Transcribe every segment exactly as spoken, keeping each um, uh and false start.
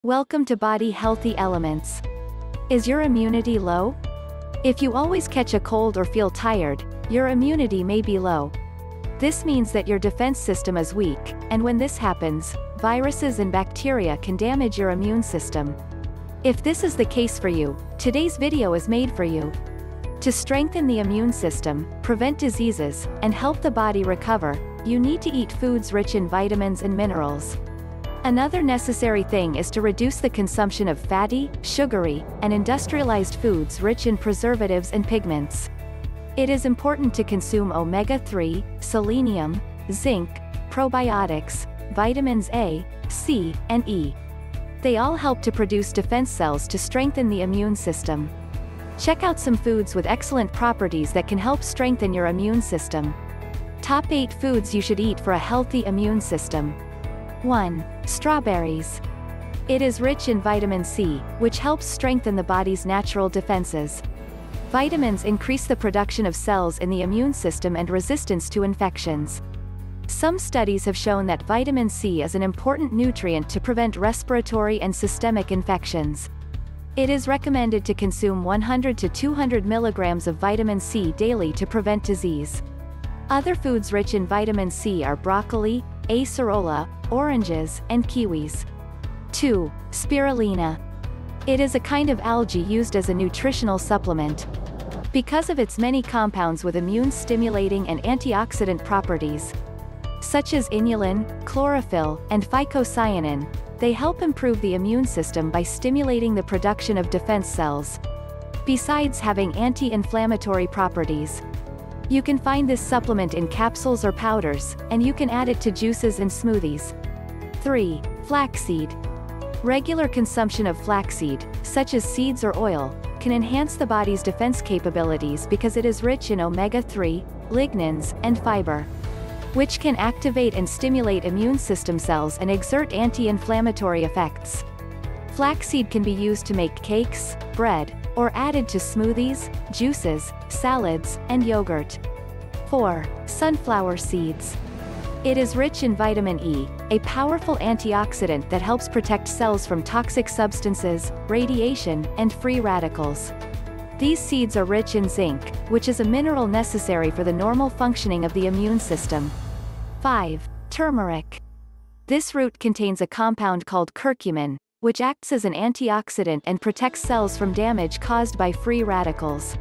Welcome to Body Healthy Elements. Is your immunity low? If you always catch a cold or feel tired, your immunity may be low. This means that your defense system is weak, and when this happens, viruses and bacteria can damage your immune system. If this is the case for you, today's video is made for you. To strengthen the immune system, prevent diseases, and help the body recover, you need to eat foods rich in vitamins and minerals. Another necessary thing is to reduce the consumption of fatty, sugary, and industrialized foods rich in preservatives and pigments. It is important to consume omega three, selenium, zinc, probiotics, vitamins A, C, and E. They all help to produce defense cells to strengthen the immune system. Check out some foods with excellent properties that can help strengthen your immune system. Top eight foods you should eat for a healthy immune system. one. Strawberries. It is rich in vitamin C, which helps strengthen the body's natural defenses. Vitamins increase the production of cells in the immune system and resistance to infections. Some studies have shown that vitamin C is an important nutrient to prevent respiratory and systemic infections. It is recommended to consume one hundred to two hundred milligrams of vitamin C daily to prevent disease. Other foods rich in vitamin C are broccoli, acerola, oranges, and kiwis. two. Spirulina. It is a kind of algae used as a nutritional supplement. Because of its many compounds with immune-stimulating and antioxidant properties, such as inulin, chlorophyll, and phycocyanin, they help improve the immune system by stimulating the production of defense cells. Besides having anti-inflammatory properties, you can find this supplement in capsules or powders, and you can add it to juices and smoothies. three. Flaxseed. Regular consumption of flaxseed, such as seeds or oil, can enhance the body's defense capabilities because it is rich in omega three, lignans, and fiber, which can activate and stimulate immune system cells and exert anti-inflammatory effects. Flaxseed can be used to make cakes, bread, or added to smoothies, juices, salads, and yogurt. four. Sunflower seeds. It is rich in vitamin E, a powerful antioxidant that helps protect cells from toxic substances, radiation, and free radicals. These seeds are rich in zinc, which is a mineral necessary for the normal functioning of the immune system. five. Turmeric. This root contains a compound called curcumin, which acts as an antioxidant and protects cells from damage caused by free radicals.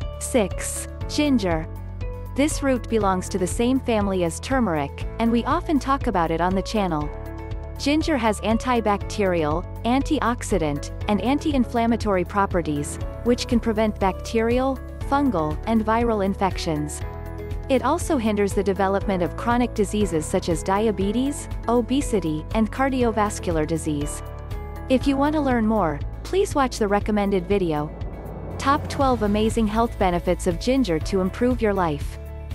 six. Ginger. This root belongs to the same family as turmeric, and we often talk about it on the channel. Ginger has antibacterial, antioxidant, and anti-inflammatory properties, which can prevent bacterial, fungal, and viral infections. It also hinders the development of chronic diseases such as diabetes, obesity, and cardiovascular disease. If you want to learn more, please watch the recommended video. Top twelve amazing health benefits of ginger to improve your life.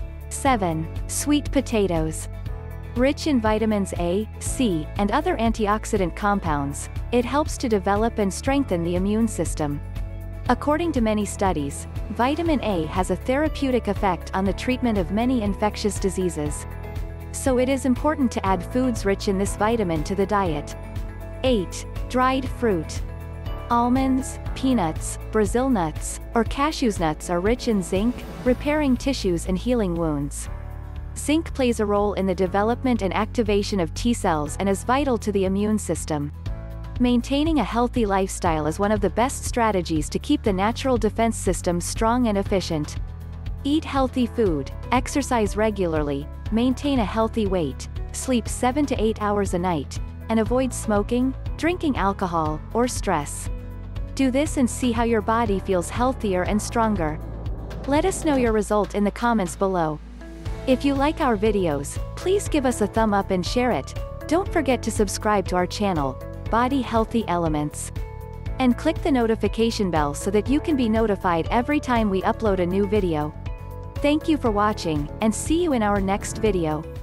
seven. Sweet potatoes. Rich in vitamins A, C, and other antioxidant compounds, it helps to develop and strengthen the immune system. According to many studies, vitamin A has a therapeutic effect on the treatment of many infectious diseases. So it is important to add foods rich in this vitamin to the diet. eight. Dried fruit. Almonds, peanuts, Brazil nuts, or cashew nuts are rich in zinc, repairing tissues and healing wounds. Zinc plays a role in the development and activation of T cells and is vital to the immune system. Maintaining a healthy lifestyle is one of the best strategies to keep the natural defense system strong and efficient. Eat healthy food, exercise regularly, maintain a healthy weight, sleep seven to eight hours a night, and avoid smoking, drinking alcohol, or stress. Do this and see how your body feels healthier and stronger. Let us know your result in the comments below. If you like our videos, please give us a thumb up and share it. Don't forget to subscribe to our channel, Body Healthy Elements, and click the notification bell so that you can be notified every time we upload a new video. Thank you for watching, and see you in our next video.